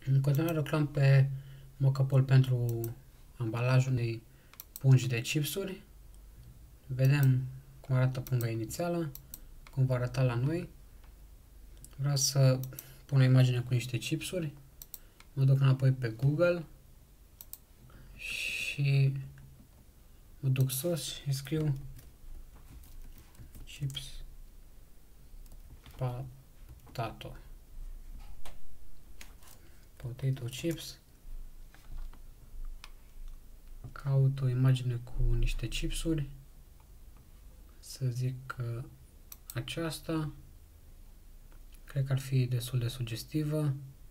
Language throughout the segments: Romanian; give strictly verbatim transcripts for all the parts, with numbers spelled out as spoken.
În continuare lucrăm pe mockup-ul pentru ambalajul unei pungi de chipsuri. Vedem cum arată punga inițială, cum va arăta la noi. Vreau să pun o imagine cu niște chipsuri. Mă duc înapoi pe Google și mă duc sus și scriu chips potato. Potato chips. Caut o imagine cu niște chipsuri. Să zic că aceasta cred că ar fi destul de sugestivă.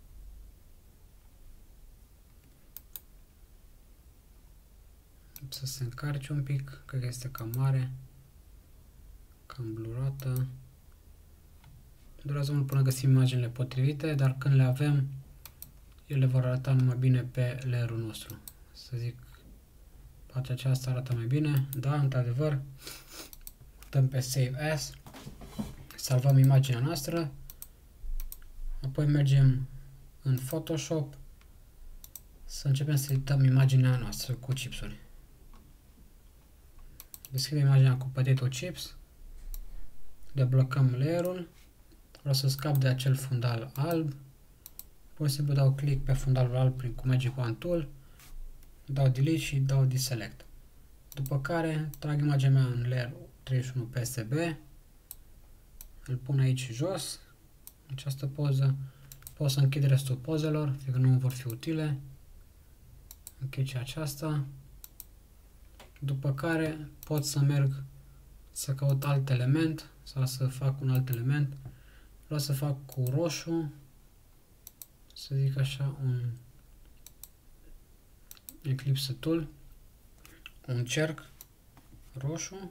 Să se încarce un pic, cred că este cam mare, cam blurată. Durează mult până găsim imaginile potrivite, dar când le avem, ele vor arăta numai bine pe layerul nostru. Să zic, partea aceasta arată mai bine, da, într-adevăr. Dăm pe Save As, salvăm imaginea noastră, apoi mergem în Photoshop să începem să edităm imaginea noastră cu chipsuri. Deschidem imaginea cu potato chips, deblocăm layerul, vreau să scap de acel fundal alb, pur și simplu dau click pe fundalul alb prin cu Magic Wand Tool, dau Delete și dau Deselect. După care trag imaginea mea în layer treizeci și unu P S B, îl pun aici jos, în această poză, pot să închid restul pozelor, fiindcă nu vor fi utile, închid și aceasta, după care pot să merg să caut alt element sau să fac un alt element. Vreau să fac cu roșu, să zic așa, un Eclipse Tool, un cerc roșu,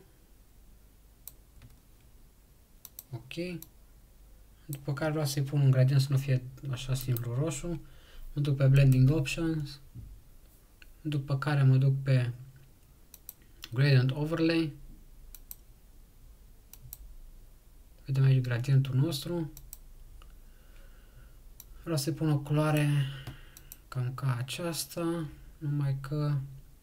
ok, după care vreau să-i pun un gradient să nu fie așa simplu roșu, mă duc pe Blending Options, după care mă duc pe Gradient Overlay, vedem aici gradientul nostru, vreau să-i pun o culoare cam ca aceasta, numai că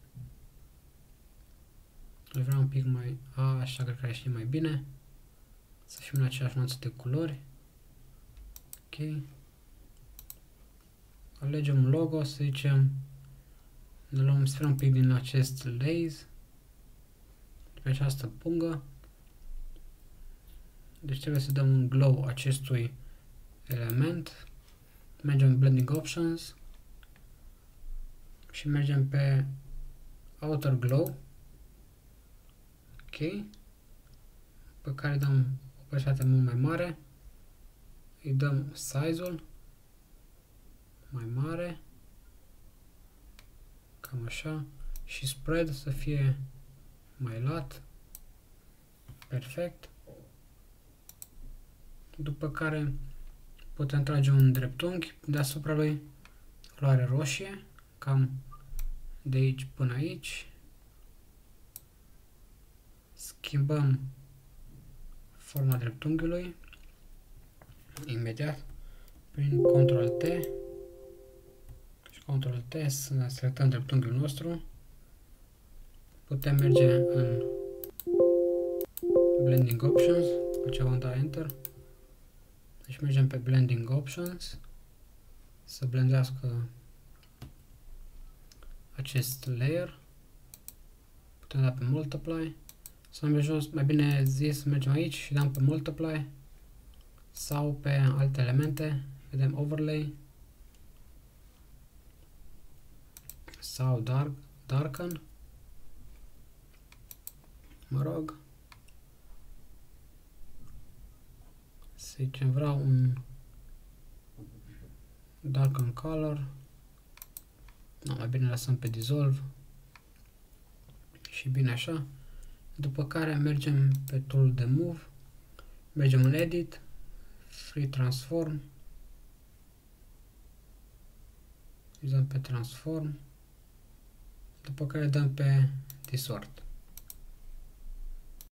le vreau un pic mai, a, așa cred că ar ieși mai bine, să fim în aceeași nuanță de culori, ok, alegem un logo, să zicem, ne luăm, sfera un pic din acest lace, pe această pungă, deci trebuie să dăm un glow acestui element, mergem în Blending Options și mergem pe Outer Glow, ok, pe care dăm opacitate mult mai mare, îi dăm size-ul mai mare, cam așa, și spread să fie mai lat, perfect. După care putem trage un dreptunghi deasupra lui, culoare roșie, cam de aici până aici. Schimbăm forma dreptunghiului imediat prin control T și control T să selectăm dreptunghiul nostru. Putem merge în Blending Options, după ce vom da Enter. Deci mergem pe Blending Options să blendească acest layer. Putem da pe Multiply sau mai jos, mai bine zis, mergem aici și dăm pe Multiply sau pe alte elemente, vedem Overlay sau dark, Darken, mă rog, să zicem vreau un Darken Color, no, mai bine lăsăm pe Dissolve și bine așa. După care mergem pe tool de Move, mergem în Edit, Free Transform, dăm pe Transform, după care dăm pe Distort.